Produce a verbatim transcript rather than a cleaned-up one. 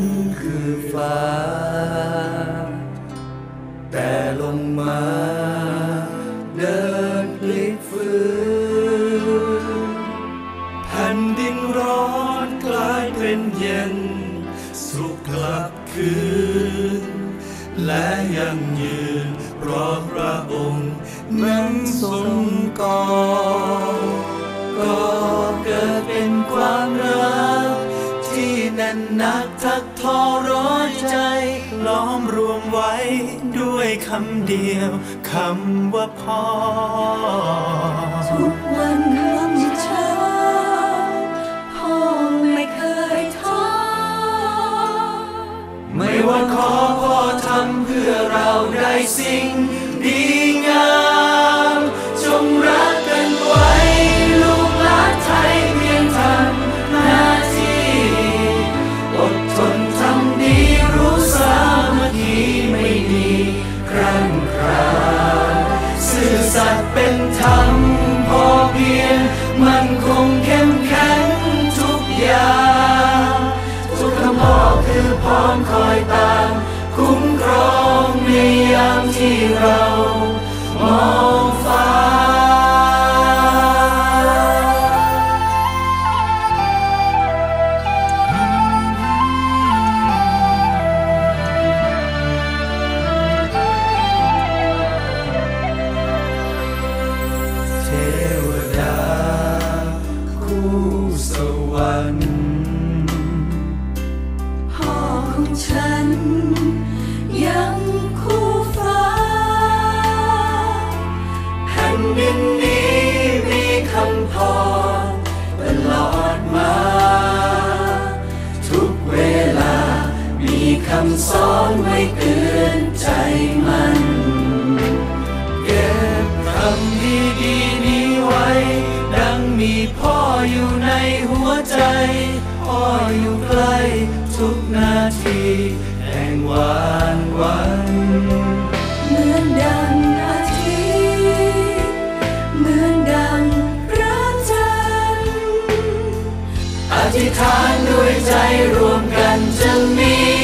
คือฟ้าแต่ลงมาเดินพลิกฟื้นแผ่นดินร้อนกลายเป็นเย็นสุขกลับคืนและยังยืนเพราะพระองค์นั้นทรงก่อก็เกิดเป็นความรักที่แน่นหนักทักทอร้อยใจล้อมรวมไว้ด้วยคำเดียวคำว่าพ่อทุกวันยามเช้าพ่อไม่เคยท้อไม่ว่าขอพ่อทำเพื่อเราได้สิ่งดีงามจงรักกันไว้ลูกหลานไทยเพียงทำหน้าที่อดทนทำดีรู้สามัคคีไม่มีครั้งคราวซื่อสัตย์เป็นธรรมพอเพียงมันคงเข้มแข็งทุกอย่างทุกคำพ่อคือพร้อมคอยตามคุ้มครองในยามที่เรามองฟ้าเทวดาคู่สวรรค์พ่อของฉันยังคู่ฟ้าแผ่นดินนี้มีคำพรตลอดมาทุกเวลามีคำสอนไว้เตือนใจมันเก็บคำดีๆนี้ไว้ดังมีพ่ออยู่ในหัวใจพ่ออยู่ใกล้ทุกนาทีแห่งวันวันเหมือนดังอาทิตย์เหมือนดังพระจันทร์อธิษฐานด้วยใจรวมกันจะมี